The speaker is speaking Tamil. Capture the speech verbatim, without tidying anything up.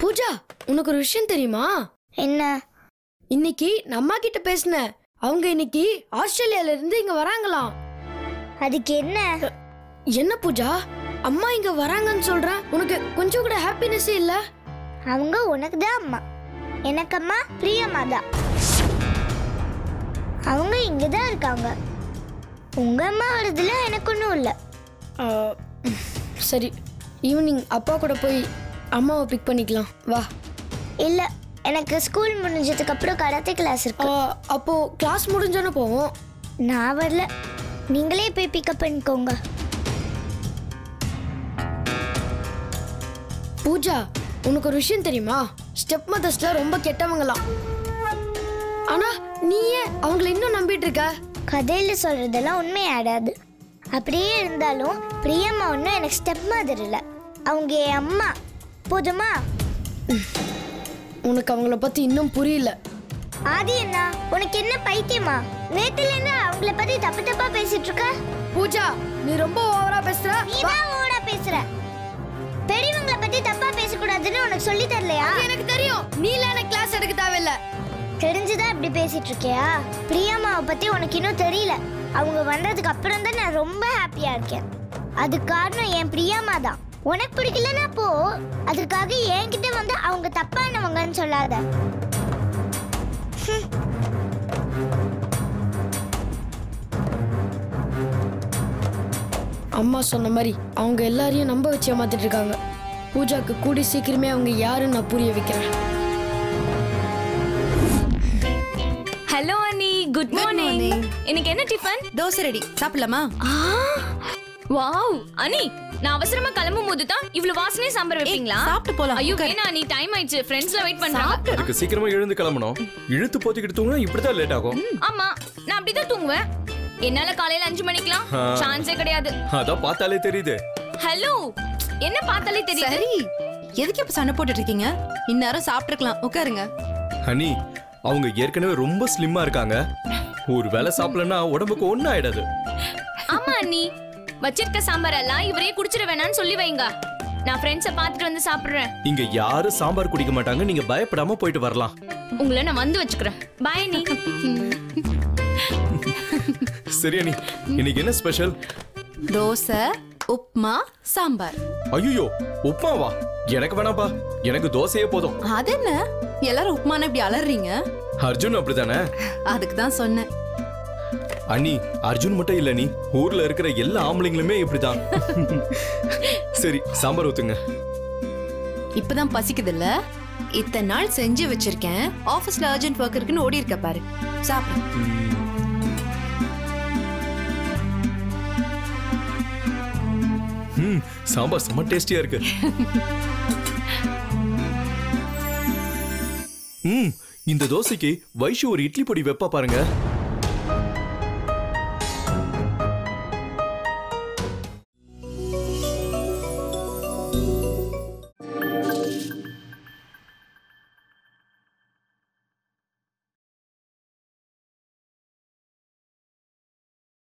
பூஜா, உனக்கு ஒரு விஷயம் தெரியுமா? என்ன? இன்னைக்கு அம்மா கிட்ட பேசினேன். அவங்க இன்னைக்கு ஆஸ்திரேலியால இருந்து இங்க வராங்களாம். அதுக்கு என்ன? என்ன பூஜா, அம்மா இங்க வராங்கன்னு சொல்றேன், உனக்கு கொஞ்சம் கூட ஹாப்பினஸ் இல்ல? அவங்க உனக்கு தான் அம்மா, எனக்கு அம்மா பிரியம்மா தான். அவங்க இங்க தான் இருக்காங்க. உங்க அம்மா வருதுல எனக்கு ஒன்றும் இல்லை. சரி, ஈவினிங் அப்பா கூட போய் அம்மாவை பிக் பண்ணிக்கலாம் வா. இல்லை, எனக்கு ஸ்கூல் முடிஞ்சதுக்கு அப்புறம் கராத்தே கிளாஸ் இருக்கு. அப்போ கிளாஸ் முடிஞ்சோன்னு போவோம். நான் வரல, நீங்களே போய் பிக்கப் பண்ணிக்கோங்க. பூஜா, உனக்கு ஒரு விஷயம் தெரியுமா? ஸ்டெப் மதர்ஸ்ல ரொம்ப கெட்டவங்களாம். ஆனா நீ ஏன் அவங்கள இன்னும் நம்பிட்டு இருக்க? கதையில சொல்றதெல்லாம் உண்மை ஆடாது. அப்படியே இருந்தாலும் பிரியம்மா ஒன்றும் எனக்கு ஸ்டெப் மதர் இல்லை, அவங்க என் அம்மா. போதுமா? உனக்கு அவங்கள பத்தி இன்னும் புரியல. ஆதி என்ன, உனக்கு என்ன பைத்தியமா? நேத்துல என்ன அவங்கள பத்தி தப்பு தப்பா பேசிட்டு இருக்க? பூஜா, நீ ரொம்ப ஓவரா பேசுற. நீ தான் ஓவரா பேசுற. பெரியவங்கள பத்தி தப்பா பேசக்கூடாதுன்னு உனக்கு சொல்லி தரலையா? எனக்கு தெரியும், நீல எனக்கு கிளாஸ் எடுக்க தேவையில்ல. தெரிஞ்சுதான் இப்படி பேசிட்டு இருக்கியா? பிரியம்மாவை பத்தி உனக்கு இன்னும் தெரியல. அவங்க வந்ததுக்கு அப்புறம் தான் நான் ரொம்ப ஹாப்பியா இருக்கேன். அது காரணம் என் பிரியம்மா தான். உனக்கு பிடிக்கலன்னா போ, அதுக்காக என்கிட்ட வந்து அவங்க தப்பானவங்கன்னு சொல்லாத. அம்மா சொன்ன மாதிரி அவங்க எல்லாரையும் நம்ப வச்சு ஏமாத்திட்டு இருக்காங்க. பூஜாக்கு கூடி சீக்கிரமே அவங்க யாருன்னு நான் புரிய வைக்கிறேன். ஹலோ அண்ணி, குட் மார்னிங். இன்னைக்கு என்ன டிஃபன்? தோசை ரெடி, சாப்பிடலாமா? வாவ் அண்ணி, நான் அவசரமா கிளம்பும் போது தான் இவ்வளவு வாசனை சாம்பார் வைப்பீங்களா? சாப்பிட்டு போலாம். ஐயோ வேணா அண்ணி, டைம் ஆயிடுச்சு, ஃப்ரெண்ட்ஸ்ல வெயிட் பண்றாங்க. அதுக்கு சீக்கிரமா எழுந்து கிளம்பணும். இழுத்து போத்திக்கிட்டு தூங்கினா இப்படிதான் லேட் ஆகும். ஆமா, நான் அப்படிதான் தூங்குவேன். என்னால காலையில அஞ்சு மணிக்கெல்லாம் சான்ஸே கிடையாது. அதான் பார்த்தாலே தெரியுது. ஹலோ, என்ன பார்த்தாலே தெரியுது? சரி, எதுக்கு இப்ப சண்டை போட்டுட்டு இருக்கீங்க? இந்நேரம் சாப்பிட்டுருக்கலாம், உட்காருங்க. ஹனி, அவங்க ஏற்கனவே ரொம்ப ஸ்லிம்மா இருக்காங்க. ஒரு வேளை சாப்பிடலன்னா உடம்புக்கு ஒன்னும் ஆயிடாது. ஆமா அண்ணி, வச்சிருக்க சாம்பார் எல்லாம் இவரே குடிச்சிட வேணாம்னு சொல்லி வைங்க. நான் ஃப்ரெண்ட்ஸை பார்த்துட்டு வந்து சாப்பிடுறேன். இங்க யாரும் சாம்பார் குடிக்க மாட்டாங்க, நீங்க பயப்படாம போயிட்டு வரலாம். உங்களை நான் வந்து வச்சுக்கிறேன். பாய் அண்ணி. சரி அண்ணி, இன்னைக்கு என்ன ஸ்பெஷல்? தோசை, உப்மா, சாம்பார். ஐயோ, உப்மாவா? எனக்கு வேணாப்பா, எனக்கு தோசையே போதும். அது என்ன, எல்லாரும் உப்மானா இப்படி அலறீங்க? அர்ஜுன் அப்படித்தானே? அதுக்கு தான் சொன்னேன். அண்ணி, அர்ஜுன் மட்டும் இல்ல, நீ ஊர்ல இருக்கிற எல்லா ஆம்பளைங்களுமே இப்படிதான். சரி, சாம்பார் ஊத்துங்க. இப்பதான் பசிக்குது இல்ல? இத்தனை நாள் செஞ்சு வச்சிருக்கேன். ஆபீஸ்ல அர்ஜென்ட் ஒர்க் இருக்குன்னு ஓடி இருக்க பாரு. சாப்பிடு. ம், சாம்பார் செம்ம டேஸ்டியா இருக்கு. ம், இந்த தோசைக்கு வைஷு ஒரு இட்லி பொடி வெப்பா பாருங்க.